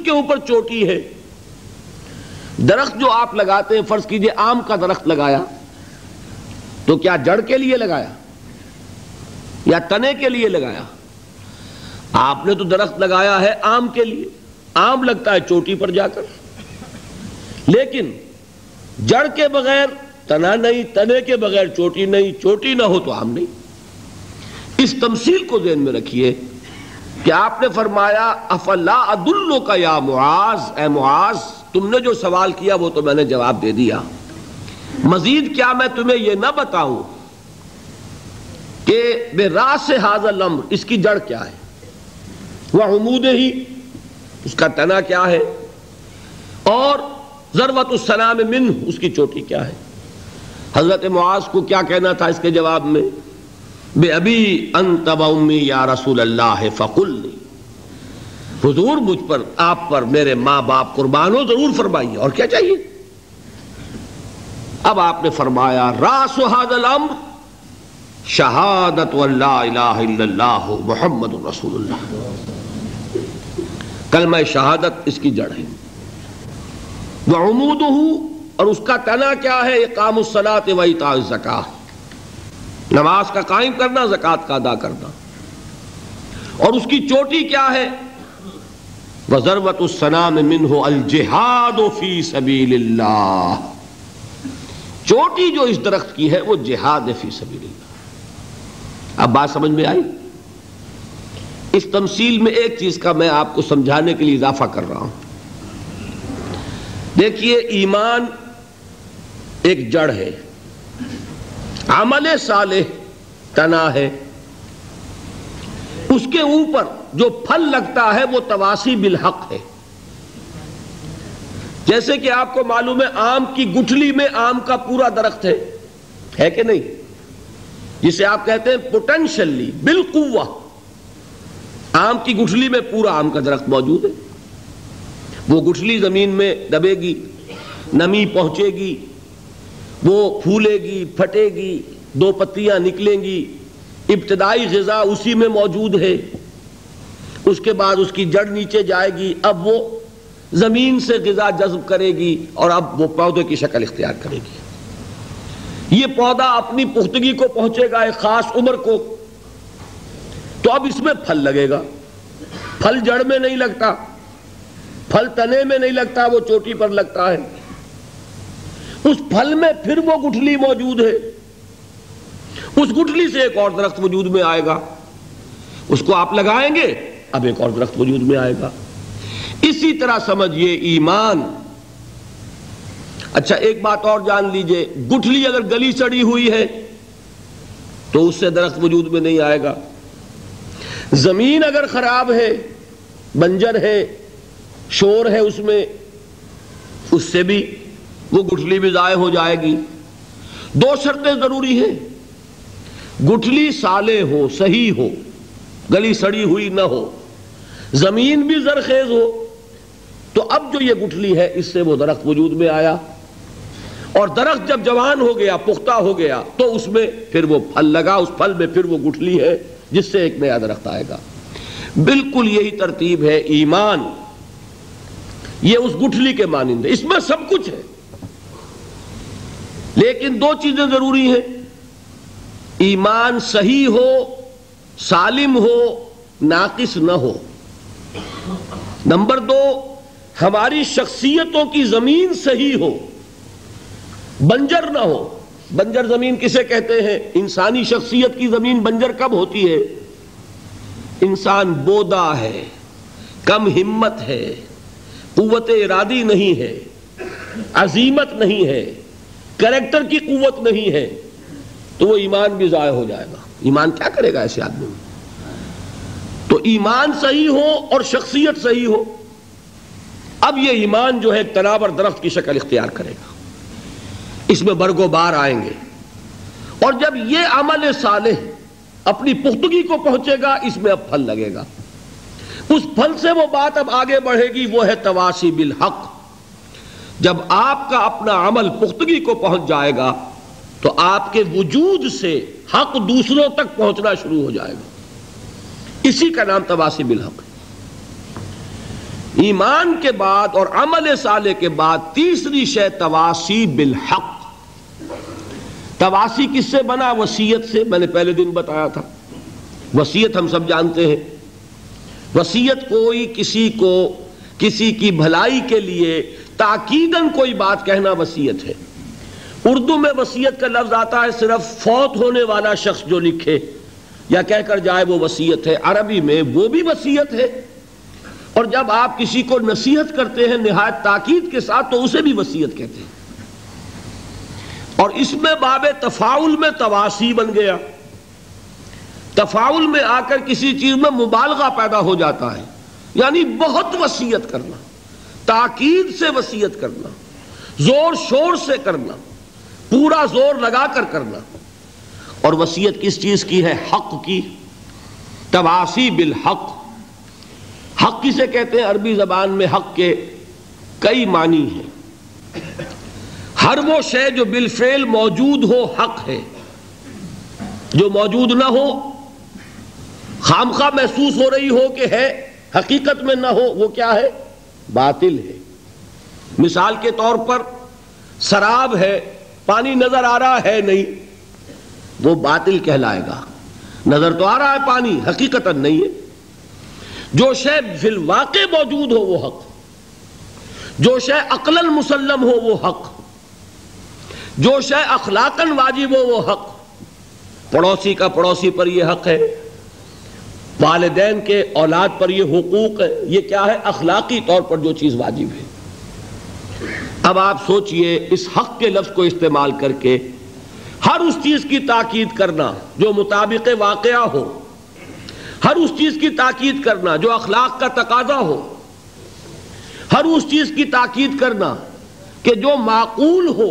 کے اوپر چوٹی ہے۔ درخت جو آپ لگاتے ہیں، فرض کیجئے آم کا درخت لگایا تو کیا جڑ کے لیے لگایا یا تنے کے لیے لگایا؟ آپ نے تو درخت لگایا ہے آم کے لیے، آم لگتا ہے چوٹی پر جا کر، لیکن جڑ کے بغیر تنا نہیں، تنے کے بغیر چوٹی نہیں، چوٹی نہ ہو تو آم نہیں۔ اس تمثیل کو ذہن میں رکھیے کہ آپ نے فرمایا افلا ادلک یا معاذ، اے معاذ تم نے جو سوال کیا وہ تو میں نے جواب دے دیا، مزید کیا میں تمہیں یہ نہ بتاؤں کہ براس ھذا الامر، اس کی جڑ کیا ہے، وعمودہ، اس کا تنا کیا ہے، اور ذروۃ السنام منہ، اس کی چوٹی کیا ہے۔ حضرت معاذ کو کیا کہنا تھا اس کے جواب میں؟ بِأَبِي أَنْتَ وَأُمِّي یا رسول اللہ فَقُلْنِي، حضور مجھ پر، آپ پر میرے ماں باپ قربان ہو، ضرور فرمائیے، اور کیا چاہیے؟ اب آپ نے فرمایا راس ھذا الامر شہادت ان لا الہ الا اللہ محمد رسول اللہ، کلمہ شہادت اس کی جڑ ہے، وعمودہ، اور اس کا تنا کیا ہے، اقام الصلاۃ و ایتاء الزکاۃ، نماز کا قائم کرنا، زکوٰۃ کا ادا کرنا، اور اس کی چوٹی کیا ہے، وذروۃ السنام منہ الجہاد فی سبیل اللہ، چوٹی جو اس درخت کی ہے وہ جہاد فی سبیل اللہ۔ اب بات سمجھ میں آئی؟ اس تمثیل میں ایک چیز کا میں آپ کو سمجھانے کے لیے اضافہ کر رہا ہوں۔ دیکھیے ایمان ایک جڑ ہے، عمل صالح تنا ہے، اس کے اوپر جو پھل لگتا ہے وہ تواصی بالحق ہے۔ جیسے کہ آپ کو معلوم ہے آم کی گٹھلی میں آم کا پورا درخت ہے کہ نہیں، جسے آپ کہتے ہیں پوٹینشلی بالقوہ، آم کی گٹھلی میں پورا آم کا درخت موجود ہے، وہ گٹھلی زمین میں دبے گی، نمی پہنچے گی، وہ پھولے گی، پھٹے گی، دو پتیاں نکلیں گی، ابتدائی غذا اسی میں موجود ہے، اس کے بعد اس کی جڑ نیچے جائے گی، اب وہ زمین سے غذا جذب کرے گی اور اب وہ پودے کی شکل اختیار کرے گی۔ یہ پودا اپنی پختگی کو پہنچے گا ایک خاص عمر کو، تو اب اس میں پھل لگے گا، پھل جڑ میں نہیں لگتا، پھل تنے میں نہیں لگتا، وہ چوٹی پر لگتا ہے، اس پھل میں پھر وہ گٹھلی موجود ہے، اس گٹھلی سے ایک اور درخت وجود میں آئے گا، اس کو آپ لگائیں گے، اب ایک اور درخت وجود میں آئے گا۔ اسی طرح سمجھئے ایمان۔ اچھا ایک بات اور جان لیجئے، گٹھلی اگر گلی سڑی ہوئی ہے تو اس سے درخت وجود میں نہیں آئے گا، زمین اگر خراب ہے، بنجر ہے، شور ہے اس میں، اس سے بھی وہ گٹھلی بھی ضائع ہو جائے گی۔ دو شرطیں ضروری ہیں، گٹھلی صالح ہو، صحیح ہو، گلی سڑی ہوئی نہ ہو، زمین بھی زرخیز ہو، تو اب جو یہ گٹھلی ہے اس سے وہ درخت وجود میں آیا، اور درخت جب جوان ہو گیا، پختہ ہو گیا، تو اس میں پھر وہ پھل لگا، اس پھل میں پھر وہ گٹھلی ہے جس سے ایک نیا درخت آئے گا۔ بالکل یہی ترتیب ہے ایمان، یہ اس گٹھلی کے مانند ہے، اس میں سب کچھ ہے، لیکن دو چیزیں ضروری ہیں، ایمان صحیح ہو، سالم ہو، ناقص نہ ہو۔ نمبر دو، ہماری شخصیتوں کی زمین صحیح ہو، بنجر نہ ہو۔ بنجر زمین کسے کہتے ہیں؟ انسانی شخصیت کی زمین بنجر کب ہوتی ہے؟ انسان بودا ہے، کم ہمت ہے، قوت ارادی نہیں ہے، عزیمت نہیں ہے، کریکٹر کی قوت نہیں ہے، تو وہ ایمان بھی ضائع ہو جائے گا۔ ایمان کیا کرے گا ایسے آدمی میں؟ تو ایمان صحیح ہو اور شخصیت صحیح ہو، اب یہ ایمان جو ہے تناور درخت کی شکل اختیار کرے گا، اس میں برگ و بار آئیں گے، اور جب یہ عمل صالح اپنی پختگی کو پہنچے گا، اس میں اب پھل لگے گا، اس پھل سے وہ بات اب آگے بڑھے گی، وہ ہے تواصی بالحق۔ جب آپ کا اپنا عمل پختگی کو پہنچ جائے گا تو آپ کے وجود سے حق دوسروں تک پہنچنا شروع ہو جائے گا، اسی کا نام تواصی بالحق ہے۔ ایمان کے بعد اور عمل صالح کے بعد تیسری شے تواصی بالحق. تواصی کس سے بنا؟ وصیت سے. میں نے پہلے دن بتایا تھا وصیت ہم سب جانتے ہیں. وصیت کوئی کسی کو کسی کی بھلائی کے لیے تاکیداً کوئی بات کہنا وصیت ہے. اردو میں وصیت کا لفظ آتا ہے صرف فوت ہونے والا شخص جو لکھے یا کہہ کر جائے وہ وصیت ہے. عربی میں وہ بھی وصیت ہے، اور جب آپ کسی کو نصیحت کرتے ہیں نہایت تاکید کے ساتھ تو اسے بھی وصیت کہتے ہیں. اور اس میں باب تفاعل میں تواصی بن گیا. تفاعل میں آ کر کسی چیز میں مبالغہ پیدا ہو جاتا ہے، یعنی بہت وصیت کرنا، تاکید سے وصیت کرنا، زور شور سے کرنا، پورا زور لگا کر کرنا. اور وصیت کس چیز کی ہے؟ حق کی. تواصی بالحق. حق کسے کہتے ہیں؟ عربی زبان میں حق کے کئی معنی ہیں. ہر وہ شے جو بالفعل موجود ہو حق ہے، جو موجود نہ ہو، خامخواہ محسوس ہو رہی ہو کہ ہے، حقیقت میں نہ ہو، وہ کیا ہے؟ باطل ہے. مثال کے طور پر سراب ہے، پانی نظر آ رہا ہے نہیں، وہ باطل کہلائے گا. نظر تو آ رہا ہے پانی، حقیقتاً نہیں ہے. جو شے فی الواقع موجود ہو وہ حق، جو شے عقلاً مسلم ہو وہ حق، جو شے اخلاقاً واجب ہو وہ حق. پڑوسی کا پڑوسی پر یہ حق ہے، والدین کے اولاد پر یہ حقوق ہے. یہ کیا ہے؟ اخلاقی طور پر جو چیز واجب ہے. اب آپ سوچئے اس حق کے لفظ کو استعمال کر کے ہر اس چیز کی تاکید کرنا جو مطابق واقعہ ہو، ہر اس چیز کی تاکید کرنا جو اخلاق کا تقاضا ہو، ہر اس چیز کی تاکید کرنا کہ جو معقول ہو،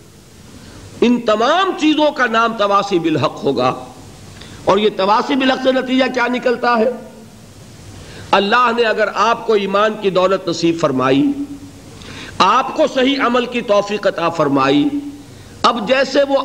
ان تمام چیزوں کا نام تواصی بالحق ہوگا. اور یہ تواصی بالحق سے نتیجہ کیا نکلتا ہے؟ اللہ نے اگر آپ کو ایمان کی دولت نصیب فرمائی، آپ کو صحیح عمل کی توفیق عطا فرمائی، اب جیسے وہ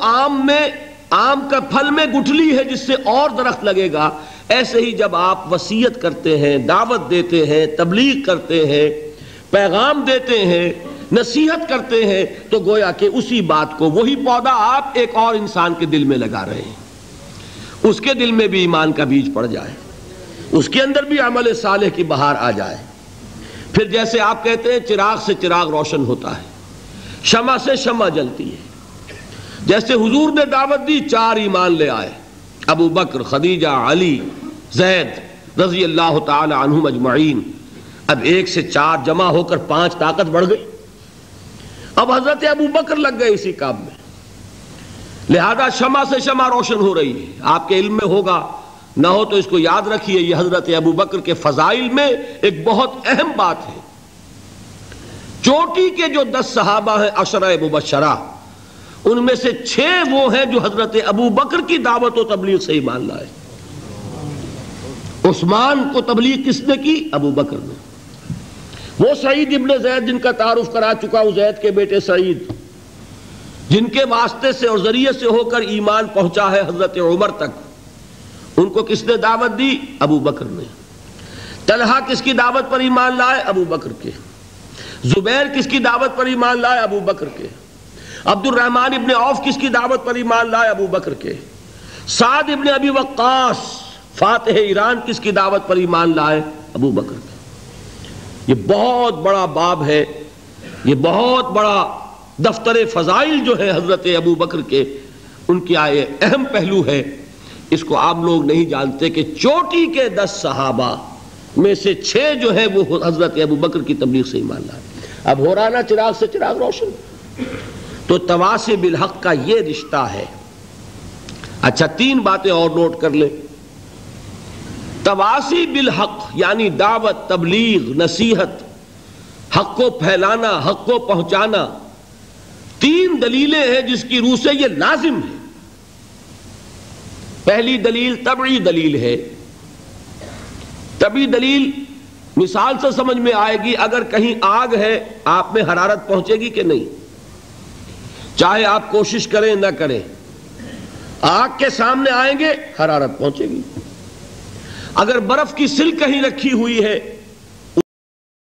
آم کا پھل میں گٹھلی ہے جس سے اور درخت لگے گا، ایسے ہی جب آپ وصیت کرتے ہیں، دعوت دیتے ہیں، تبلیغ کرتے ہیں، پیغام دیتے ہیں، نصیحت کرتے ہیں، تو گویا کہ اسی بات کو، وہی پودا آپ ایک اور انسان کے دل میں لگا رہے ہیں. اس کے دل میں بھی ایمان کا بیج پڑ جائے، اس کے اندر بھی عمل صالح کی بہار آ جائے. پھر جیسے آپ کہتے ہیں چراغ سے چراغ روشن ہوتا ہے، شمع سے شمع جلتی ہے. جیسے حضور نے دعوت دی، 4 ایمان لے آئے، ابو بکر، خدیجہ، علی، زید رضی اللہ تعالی عنہم اجمعین. اب 1 سے 4 جمع ہو کر 5 طاقت بڑھ گئی. اب حضرت ابو بکر لگ گئے اسی کام میں، لہذا شمع سے شمع روشن ہو رہی ہے. آپ کے علم میں ہوگا، نہ ہو تو اس کو یاد رکھیے، یہ حضرت ابو بکر کے فضائل میں ایک بہت اہم بات ہے. چوٹی کے جو 10 صحابہ ہیں عشرہ مبشرہ، ان میں سے 6 وہ ہیں جو حضرت ابو بکر کی دعوت و تبلیغ سے ایمان لائے. عثمان کو تبلیغ کس نے کی؟ ابو بکر نے. وہ سعید ابن زید جن کا تعارف کرا چکا ہوں، زید کے بیٹے سعید، جن کے واسطے سے اور ذریعے سے ہو کر ایمان پہنچا ہے حضرت عمر تک، ان کو کس نے دعوت دی؟ ابو بکر نے. طلحہ کس کی دعوت پر ایمان لائے؟ ابو بکر کے. زبیر کس کی دعوت پر ایمان لائے؟ ابو بکر کے. عبد الرحمن ابن عوف کس کی دعوت پر ایمان لائے؟ ابو بکر کے. سعد ابن ابی وقاص فاتح ایران کس کی دعوت پر ایمان لائے؟ ابو بکر کے. یہ بہت بڑا باب ہے، یہ بہت بڑا دفتر فضائل جو ہے حضرت ابو بکر کے، ان کی آئے اہم پہلو ہے. اس کو آپ لوگ نہیں جانتے کہ چوٹی کے 10 صحابہ میں سے 6 جو ہے وہ حضرت ابو بکر کی تبلیغ سے ایمان لائے. اب ہو رہا نا چراغ سے چراغ روشن. تو تواصی بالحق کا یہ رشتہ ہے. اچھا 3 باتیں اور نوٹ کر لیں. تواصی بالحق یعنی دعوت، تبلیغ، نصیحت، حق کو پھیلانا، حق کو پہنچانا، 3 دلیلیں ہیں جس کی روح سے یہ لازم ہے. پہلی دلیل طبعی دلیل ہے. طبعی دلیل مثال سے سمجھ میں آئے گی. اگر کہیں آگ ہے، آپ میں حرارت پہنچے گی کہ نہیں؟ چاہے آپ کوشش کریں نہ کریں، آگ کے سامنے آئیں گے حرارت پہنچے گی. اگر برف کی سل کہیں رکھی ہوئی ہے